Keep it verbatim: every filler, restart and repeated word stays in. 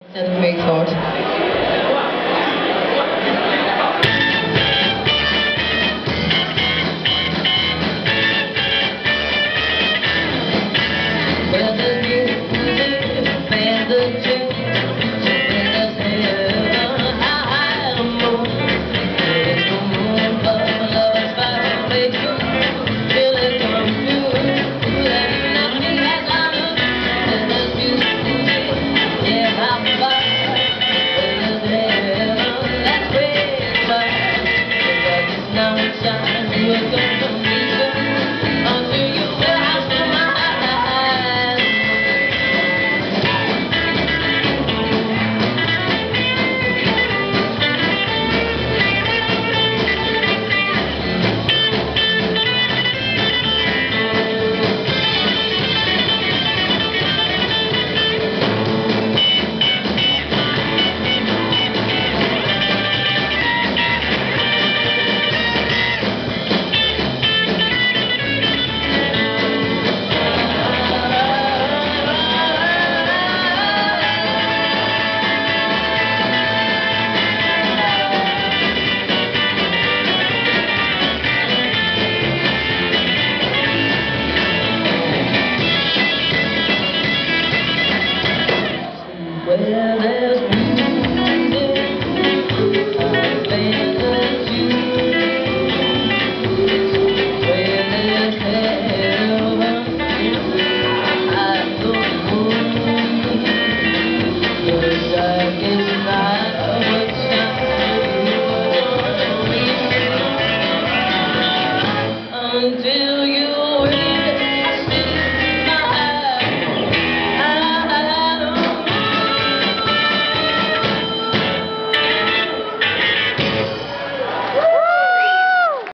Seventh grade thought. Well, the music, and the tune, and the heaven, how high the moon. It's the moon, but love's far away too, till it comes through. That you left me as I look, and the music, yeah, how far. Well, the heaven, that's where it's far. But it's now it's time, you're gonna be soon, until you will have to my eyes. Well,